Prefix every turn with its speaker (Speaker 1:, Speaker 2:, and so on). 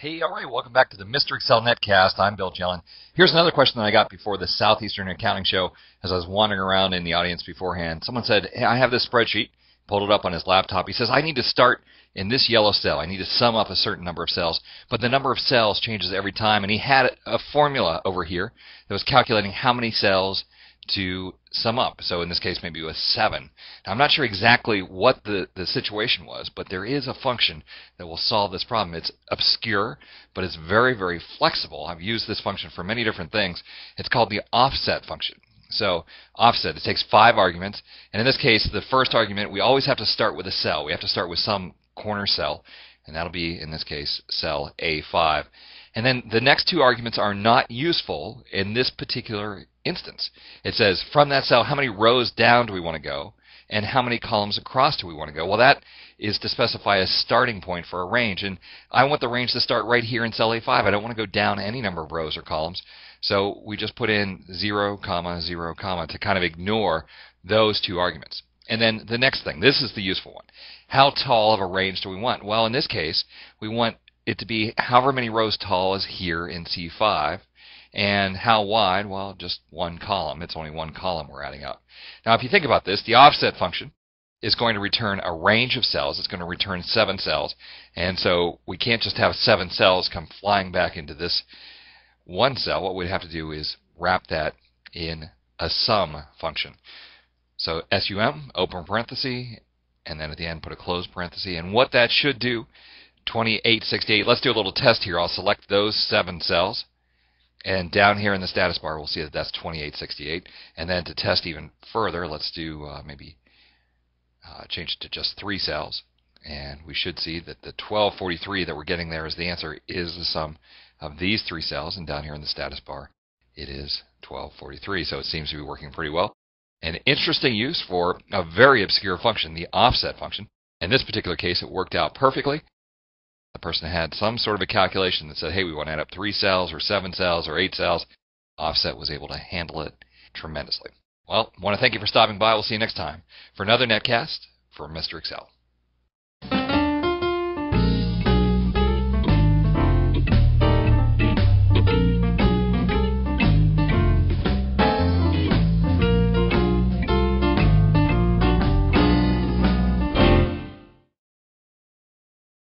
Speaker 1: Hey, all right, welcome back to the Mr. Excel Netcast. I'm Bill Jelen. Here's another question that I got before the Southeastern Accounting show as I was wandering around in the audience beforehand. Someone said, hey, I have this spreadsheet, pulled it up on his laptop. He says, I need to start in this yellow cell. I need to sum up a certain number of cells, but the number of cells changes every time. And he had a formula over here that was calculating how many cells to sum up. So in this case, maybe it was 7. Now, I'm not sure exactly what the situation was, but there is a function that will solve this problem. It's obscure, but it's very, very flexible. I've used this function for many different things. It's called the offset function. So offset, it takes 5 arguments. And in this case, the first argument, we always have to start with a cell. We have to start with some corner cell, and that'll be, in this case, cell A5. And then the next 2 arguments are not useful in this particular instance. It says from that cell, how many rows down do we want to go, and how many columns across do we want to go? Well, that is to specify a starting point for a range, and I want the range to start right here in cell A5. I don't want to go down any number of rows or columns, so we just put in 0, 0, to kind of ignore those 2 arguments. And then the next thing, this is the useful one. How tall of a range do we want? Well, in this case, we want it to be however many rows tall as here in C5. And how wide? Well, just 1 column. It's only 1 column we're adding up. Now, if you think about this, the offset function is going to return a range of cells. It's going to return 7 cells. And so we can't just have 7 cells come flying back into this one cell. What we'd have to do is wrap that in a sum function. So SUM, open parenthesis, and then at the end put a close parenthesis. And what that should do, 2868, let's do a little test here. I'll select those 7 cells. And down here in the status bar, we'll see that that's 2868. And then to test even further, let's do change it to just 3 cells. And we should see that the 1243 that we're getting there as the answer is the sum of these 3 cells. And down here in the status bar, it is 1243. So it seems to be working pretty well. An interesting use for a very obscure function, the offset function. In this particular case, it worked out perfectly. The person had some sort of a calculation that said, hey, we want to add up 3 cells or 7 cells or 8 cells. Offset was able to handle it tremendously. Well, I want to thank you for stopping by. We'll see you next time for another netcast for Mr. Excel.